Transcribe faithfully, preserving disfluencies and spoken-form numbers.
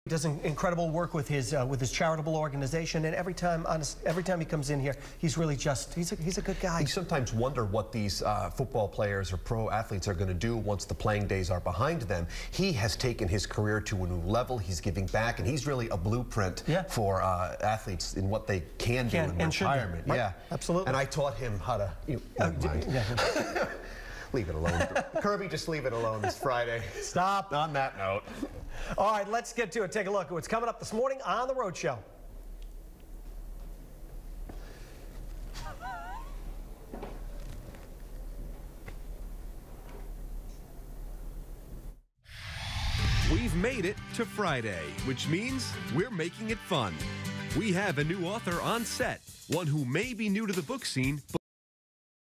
Does incredible work with his uh, with his charitable organization, and every time, honest, every time he comes in here, he's really just he's a, he's a good guy. You sometimes wonder what these uh, football players or pro athletes are going to do once the playing days are behind them. He has taken his career to a new level. He's giving back, and he's really a blueprint yeah. for uh, athletes in what they can, can do in and retirement. Right. Yeah, absolutely. And I taught him how to. You, uh, yeah. Leave it alone. Kirby, just leave it alone this Friday. Stop. On that note. All right, let's get to it. Take a look at what's coming up this morning on The Rhode Show. We've made it to Friday, which means we're making it fun. We have a new author on set, one who may be new to the book scene, but